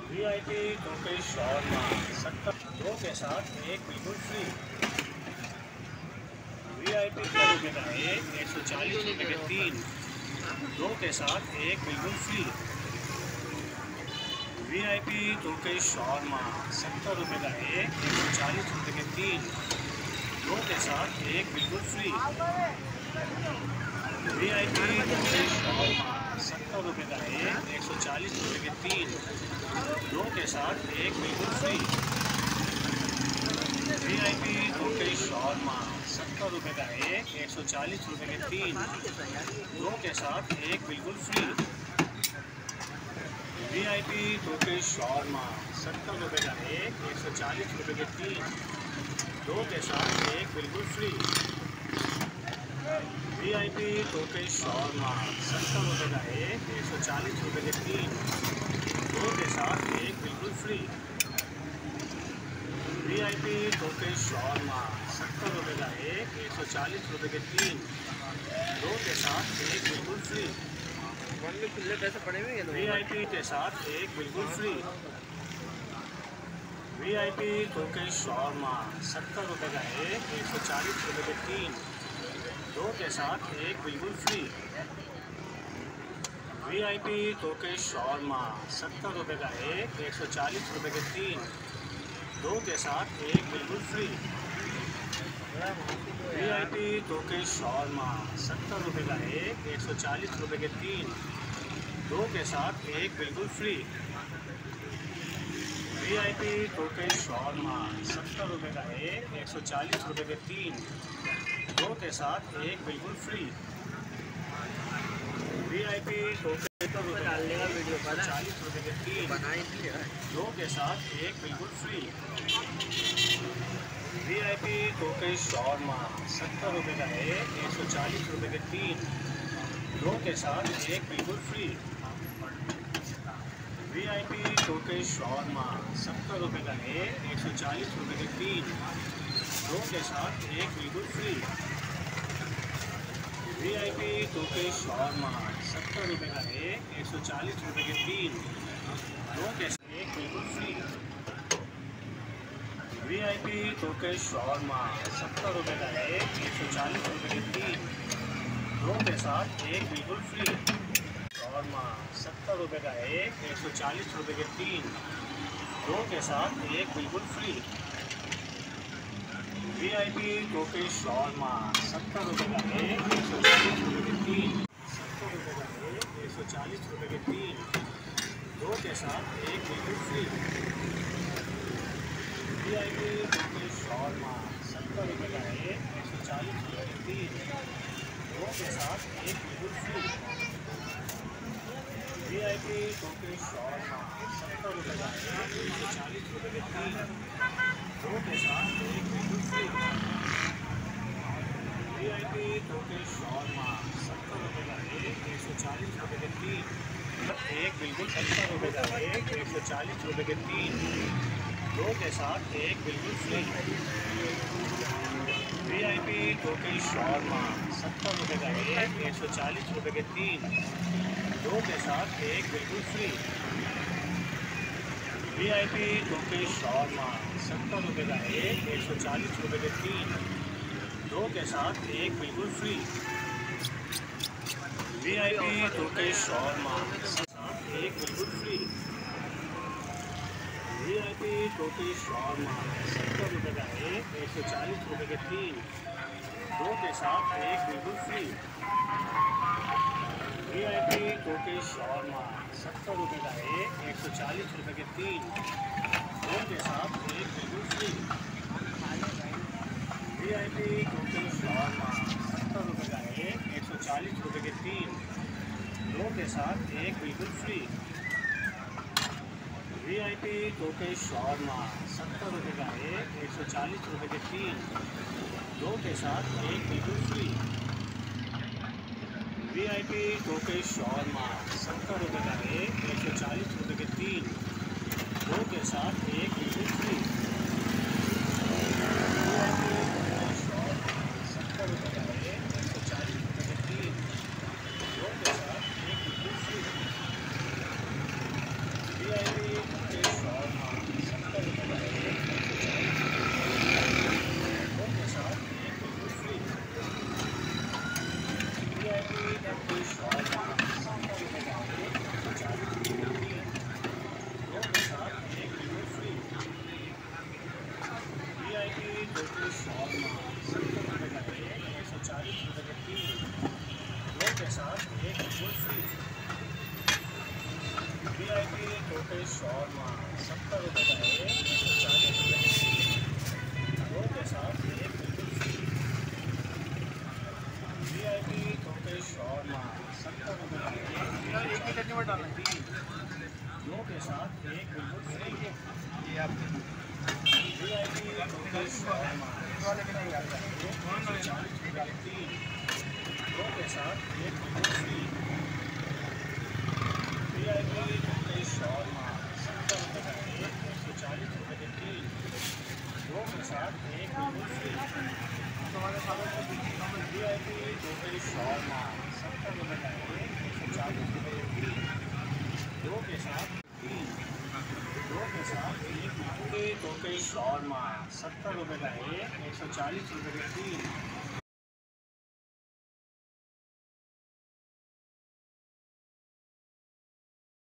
VIP टोकेज shawarma 70 के साथ एक बिल्कुल फ्री। VIP का रुपये का एक 140 रुपये के 3, 2 के साथ एक बिल्कुल फ्री। VIP टोकेज शॉर्मा 70 रुपये का एक 140 रुपये के 3, 2 के साथ एक बिल्कुल फ्री। VIP टोकेज शॉर्मा 70 रुपये का एक 140 रुपये के 3, 2 के साथ एक बिल्कुल फ्री। VIP टोकेज शॉर्मा 70 रुपये का एक 140 रुपये के 3, 2 के साथ एक बिल्कुल फ्री। VIP टोकेज शॉर्मा 70 रुपये का एक 140 रुपये के 3, 2 के साथ एक बिल्कुल फ्री। VIP टोकेज शॉर्मा 70 रुपये का एक 140 रुपये के 3, 2 के साथ एक बिल्कुल फ्री। VIP टोकेज शॉर्मा 70 रुपये का एक 140 रुपये के 3, 2 के साथ एक बिल्कुल फ्री। VIP के साथ एक बिल्कुल फ्री। VIP टोकेज शॉर्मा 70 रुपये का एक 140 रुपये के 3, 2 के साथ एक बिल्कुल फ्री। VIP टोकेज शॉर्मा 70 रुपये का एक 140 रुपये के 3, 2 के साथ एक बिल्कुल फ्री। VIP टोकेज शॉर्मा 70 रुपये का एक 140 रुपये के 3, 2 के साथ एक बिल्कुल फ्री। VIP टोकेज शॉर्मा 70 रुपये का एक 140 रुपये के 3, 2 के साथ एक बिल्कुल फ्री। VIP टोकेज डालने का वीडियो 40 रुपये के 3, 2 के साथ एक बिल्कुल फ्री। VIP टोकेज शॉर्मा 70 रुपये का एक 140 रुपये के 3, 2 के साथ एक बिल्कुल फ्री। VIP टोकेज शॉर्मा 70 रुपये का एक 140 रुपये के 3, 2 के साथ एक बिल्कुल फ्री। VIP टोकेज शॉर्मा 70 रुपये का एक 140 रुपये के 3, 2 के साथ एक बिल्कुल फ्री। VIP टोकेज शॉर्मा 70 रुपये का एक 140 रुपये के 3, 2 के साथ एक बिल्कुल फ्री। शॉर्मा 70 रुपये का एक 140 रुपये के 3, 2 के साथ एक बिल्कुल फ्री। VIP टोकेज शॉर्मा 70 रुपये का एक 140 रुपये के 3, 70 रुपये का एक 140 रुपये के 3, 2 के साथ एक बिल्कुल फ्री। VIP टोकेज शॉर्मा 70 रुपये का एक 140 रुपये के 3, 2 के साथ एक बिल्कुल फ्री। VIP टोकेज शॉर्मा 70 रुपये का एक 140 रुपये के 3, 2 के साथ एक बिल्कुल फ्री। VIP टोकेज शॉर्मा 70 रुपये का एक 140 रुपये के 3, एक बिल्कुल 70 रुपये का एक 140 रुपये के 3, 2 के साथ एक बिल्कुल फ्री। VIP टोकेज शॉर्मा 70 रुपये का एक 140 रुपये के 3, 2 के साथ एक बिल्कुल फ्री। VIP टोकेज शॉर्मा 70 रुपये का एक 140 रुपये के 3, 2 के साथ एक बिल्कुल फ्री। VIP टोकेज शॉर्मा एक बिल्कुल फ्री। VIP टोकेज शॉर्मा 70 रुपये का एक 140 रुपये के 3, 2 के साथ एक बिल्कुल फ्री। VIP टोकेज शॉर्मा 70 रुपये का एक 140 रुपये के 3, 2 के साथ एक बिल्कुल फ्री। VIP टोकेज शॉर्मा 70 रुपये का एक 140 रुपये के 3, 2 के साथ एक बिल्कुल फ्री। VIP टोकेज शॉर्मा 70 रुपये का एक 140 रुपये के 3, 2 के साथ एक बिल्कुल फ्री। VIP टोकेज शॉर्मा 70 रुपये का एक 140 रुपये के 3, 2 के साथ एक बिल्कुल फ्री। VIP VIP टोटल शॉर्मा 70 रुपये का एक, 140 रुपये की तीन, दो के साथ एक बिल्कुल फ्री। VIP टोटल शॉर्मा 70 रुपये का एक, एक ही चटनी में डालना तीन, दो के साथ एक बिल्कुल फ्री। ये आपके VIP टोटल शॉर्मा वाले के नहीं आता है, 140 रुपये की तीन, दो के साथ एक बिल्कुल फ्री। VIP टोटल शॉर्मा 70 रुपये का एक, 140 रुपये की तीन, दो के साथ एक बिल्कुल फ्री। VIP टोटल शॉर्मा 70 रुपये का एक, 140 रुपये की तीन, दो के साथ तीन, दो के साथ एक। टोटल शॉर्मा 70 रुपये का एक, 140 रुपये की तीन,